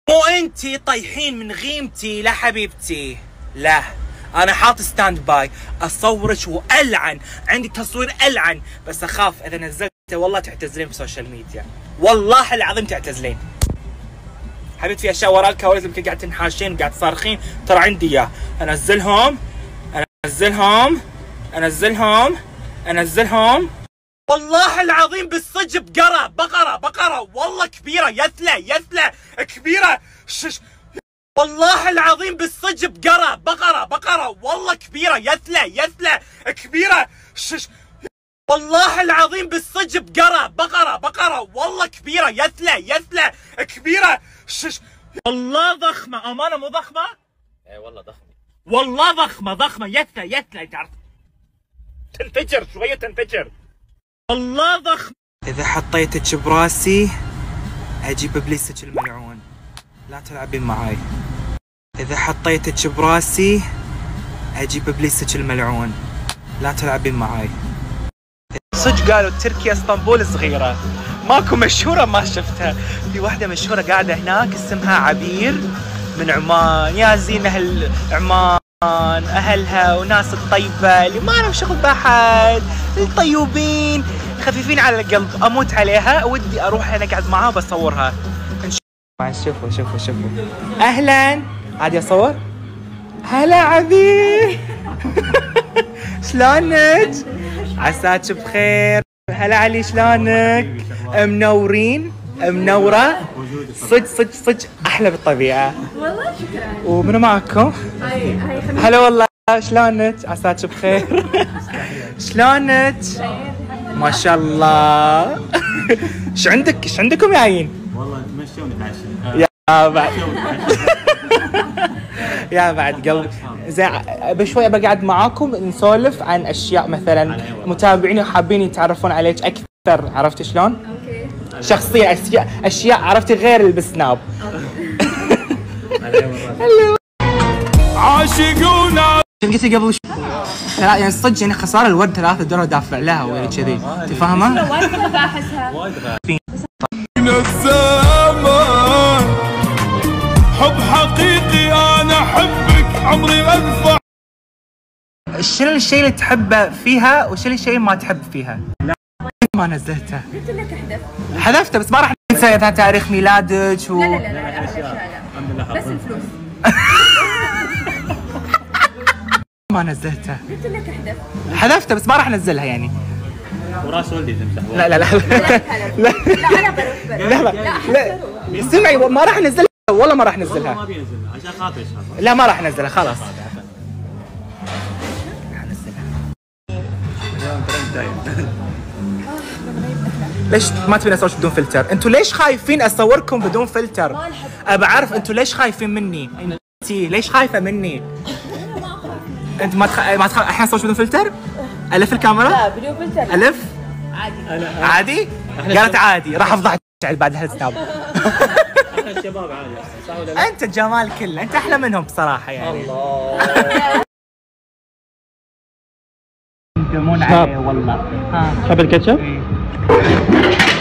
مو انتي طيحين من غيمتي. لا حبيبتي لا، انا حاط ستاند باي اصورك والعن، عندي تصوير العن، بس اخاف اذا نزلته والله تعتزلين بالسوشيال ميديا، والله العظيم تعتزلين. حبيبتي في اشياء وراء الكواليس يمكن قاعد تنحاشين وقاعد تصارخين، ترى عندي اياه. انزلهم والله العظيم بالصج بقرة والله كبيرة يثلة كبيرة. والله العظيم بالصج بقرة والله كبيرة يثلة كبيرة. والله العظيم بالصج بقرة والله كبيرة يثلة كبيرة. والله ضخمة، أمانة مو ضخمة؟ اي والله ضخمة، والله ضخمة يثلة تعرف تنفجر شوية تنفجر. والله ضخمة. إذا حطيتك براسي أجيب إبليسك الملعون، لا تلعبين معاي. إذا حطيتك براسي أجيب إبليسك الملعون، لا تلعبين معاي. صدق قالوا تركيا اسطنبول صغيرة، ماكو مشهورة ما شفتها. في واحدة مشهورة قاعدة هناك اسمها عبير من عمان. يا زين أهل عمان، أهلها وناس الطيبة اللي ما لهم شغل بأحد، الطيوبين خفيفين على القلب. أموت عليها، ودي أروح هناك أقعد معاها وبصورها. شوفوا أهلا، عادي أصور؟ هلا عبير شلونك؟ عساك بخير. هلا علي شلونك؟ منورين منورة صدق احلى بالطبيعة. والله شكرا. ومنو معكم؟ هاي هلا والله شلونك؟ عساك بخير. شلونك؟ ما شاء الله. ايش عندكم جايين؟ والله نتمشى ونتعشى. يا بعد يا بعد قلب زين. بشوي بقعد معاكم نسولف عن اشياء مثلا متابعين حابين يتعرفون عليك اكثر، عرفت شلون؟ اوكي. شخصية اشياء عرفتي غير اللي بالسناب. عاشقونا. قلتي قبل لا يعني صدق يعني خسارة الورد 3 دولار دافع لها ولا كذي، انت فاهمة؟ وايد بحسها. من الزمان حب حقيقي، انا احبك عمري ادفع. شنو الشيء اللي تحبه فيها وشنو الشيء اللي ما تحب فيها؟ لا ما نزلته. قلت لك احذف. حذفته بس ما راح ننسى تاريخ ميلادك لا الحمد لله بس الفلوس. ما نزلته. قلت لك احذف. حذفته بس ما راح انزلها يعني. وراس ولدي تمسح. لا لا لا لا انا بروح. لا سمعي ما راح انزلها والله ما راح انزلها. ما بينزلها عشان خاطري ان شاء الله. لا ما راح انزلها خلاص. ليش ما تبين اصورك بدون فلتر؟ انتوا ليش خايفين اصوركم بدون فلتر؟ ابى اعرف انتوا ليش خايفين مني؟ انتي ليش خايفه مني؟ انت ما تخاف الحين اصورك بدون فلتر؟ الف الكاميرا؟ لا بدون فلتر. الف؟ عادي. عادي؟ قالت عادي، راح افضحك بعد هالسناب. احنا الشباب عادي صح ولا لا؟ انت الجمال كله، انت احلى منهم بصراحه يعني. الله. يندمون عليه والله. تحب الكاتشب؟